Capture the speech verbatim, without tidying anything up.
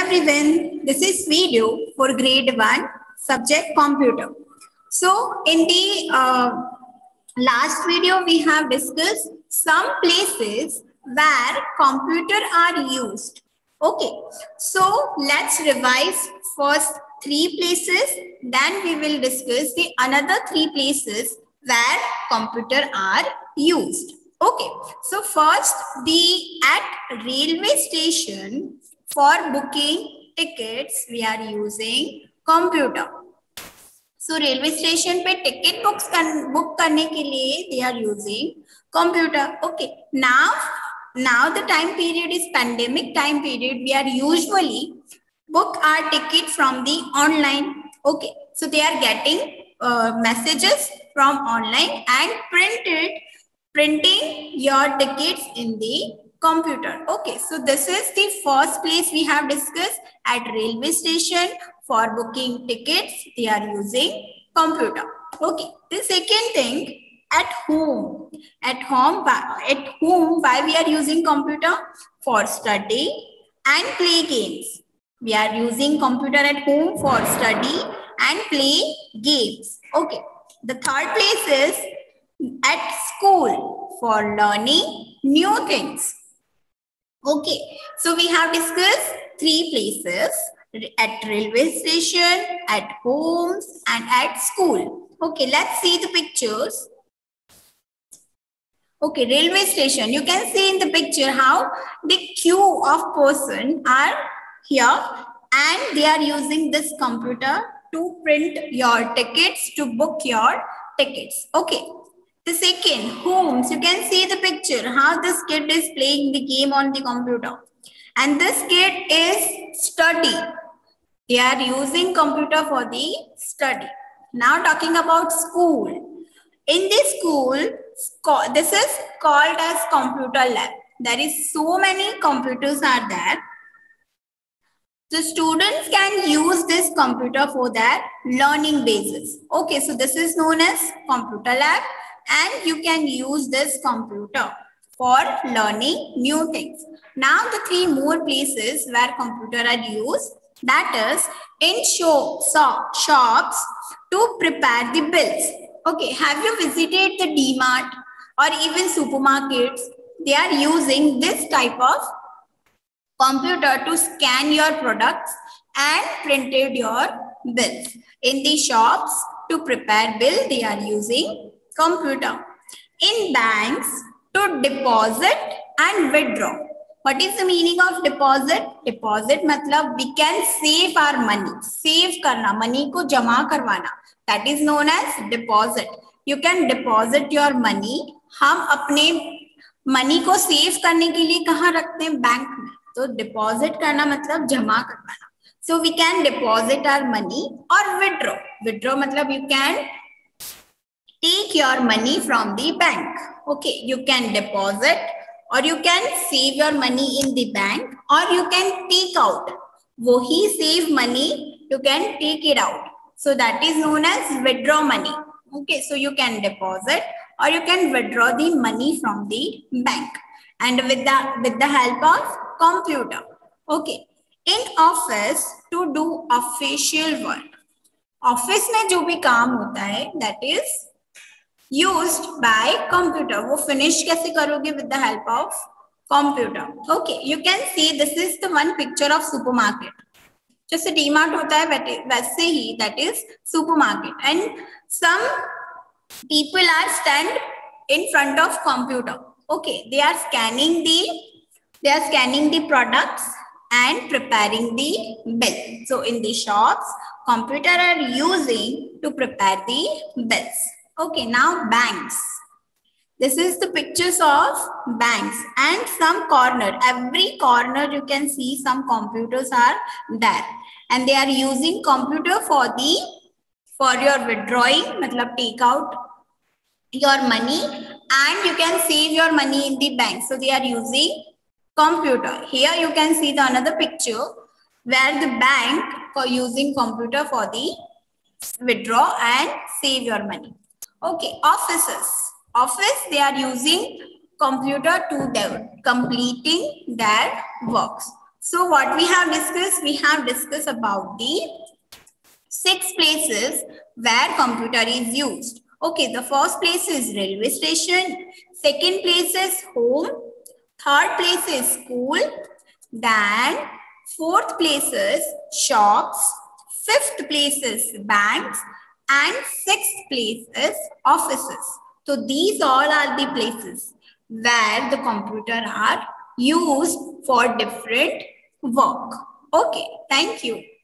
everyone, this is video for grade one subject computer. So in the uh, last video we have discussed some places where computer are used. Okay, so let's revise first three places, then we will discuss the another three places where computer are used. Okay, so first the at railway station for booking tickets we are using computer. So railway station पे ticket books कर, book करने के लिए they are using computer. Okay, now now the time period is pandemic time period. We are usually book our ticket from the online. Okay, so they are getting uh, messages from online and printed printing your tickets in the computer. Okay, so this is the first place we have discussed at railway station for booking tickets. They are using computer. Okay, the second thing at home. At home, at home, why we are using computer? For study and play games. We are using computer at home for study and play games. Okay, the third place is at school for learning new things. Okay, so we have discussed three places at railway station, at homes and at school. Okay, let's see the pictures. Okay, railway station. You can see in the picture how the queue of person are here and they are using this computer to print your tickets, to book your tickets. Okay. The second, homes. You can see the picture how this kid is playing the game on the computer. And this kid is study. They are using computer for the study. Now talking about school. In this school, this is called as computer lab. There is so many computers are there. So students can use this computer for their learning basis. Okay, so this is known as computer lab. And you can use this computer for learning new things. Now the three more places where computer are used, that is in show, so, shops to prepare the bills. Okay, have you visited the D-Mart or even supermarkets? They are using this type of computer to scan your products and printed your bills. In the shops to prepare bill, they are using computer. In banks to deposit and withdraw. What is the meaning of deposit? Deposit matlab we can save our money. Save karna, money ko jama karwana. That is known as deposit. You can deposit your money. हम अपने money को save करने के लिए कहाँ रखते हैं? Bank में. तो deposit करना मतलब जमा करवाना. So we can deposit our money or withdraw. Withdraw matlab you can take your money from the bank. Okay, you can deposit or you can save your money in the bank or you can take out. वो ही save money, you can take it out. So that is known as withdraw money. Okay, so you can deposit or you can withdraw the money from the bank and with the, with the help of computer. Okay, in office to do official work. Office में जो भी काम होता है, that is used by computer. वो finish कैसे करोगे? With the help of computer. Okay, you can see this is the one picture of supermarket. जैसे D-Mart होता है वैसे ही that is supermarket and some people are stand in front of computer. Okay, they are scanning the they are scanning the products and preparing the bill. So in the shops, computer are using to prepare the bills. Okay, now banks. This is the pictures of banks and some corner. Every corner you can see some computers are there. And they are using computer for the for your withdrawing, matlab take out your money and you can save your money in the bank. So they are using computer. Here you can see the another picture where the bank are using computer for the withdraw and save your money. Okay, offices. Office, they are using computer to their completing their works. So what we have discussed, we have discussed about the six places where computer is used. Okay, the first place is railway station, second place is home, third place is school, then fourth place is shops, fifth place is banks, and sixth place is offices. So these all are the places where the computer are used for different work. Okay, thank you.